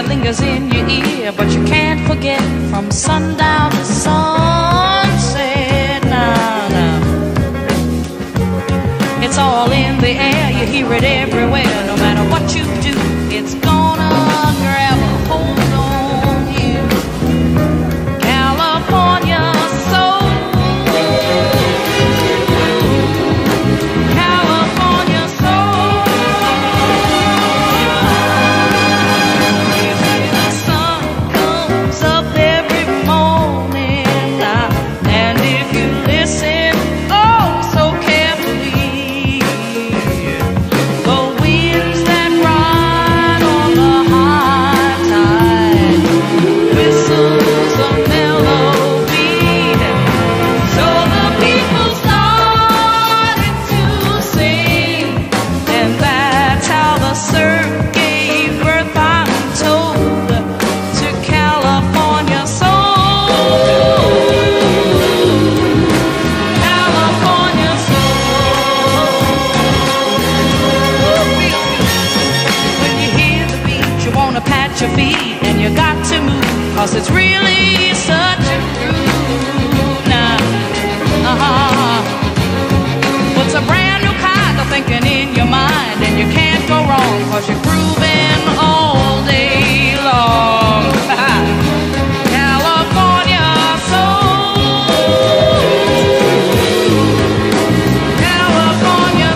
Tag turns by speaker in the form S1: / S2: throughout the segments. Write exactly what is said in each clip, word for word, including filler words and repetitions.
S1: lingers in your ear, but you can't forget from sundown to sunset. Now, now, it's all in the air, you hear it everywhere. No matter what you do, it's gonna grab a hold on you. California soul, California soul. You see the sun comes up every morning now, and if you listen oh so carefully, the winds that ride on the high tide whistles a melody. So the people started to sing, and that's how the surf gave birth, I'm told, to California soul. California soul. When you hear the beat, you wanna pat your feet, and you got to move, 'cause it's really such a groove now. Uh-huh. What's a brand new kind of thinking in your mind, and you can't go wrong, 'cause you're grooving all day long. California soul, California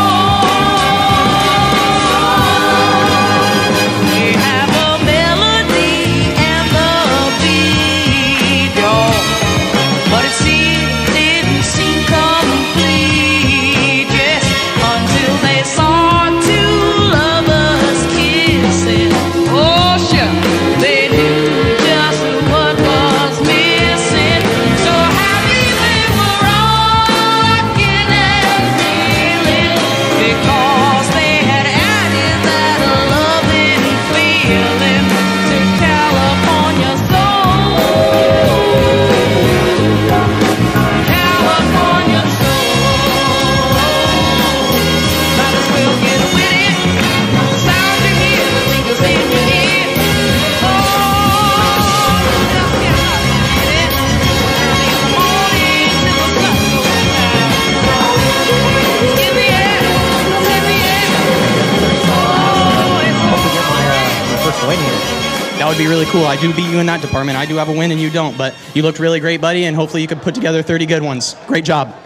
S1: soul. We have a melody and the beat, y'all, but it seemed, didn't seem complete, yes, until they saw two lovers kissing. Oh, sure, they knew just what was missing. So happy they were rocking and reeling, because they had added that loving feeling to California soul. California soul. Might as well get with it. The sound you hear, the fingers in your ear. Oh, just get out with it. Early in the morning till the sun goes down. It's in the air, it's in the air. Oh, it's
S2: Hope to get my, uh, my first win here. That would be really cool. I do beat you in that department. I do have a win and you don't, but you looked really great, buddy, and hopefully you could put together thirty good ones. Great job.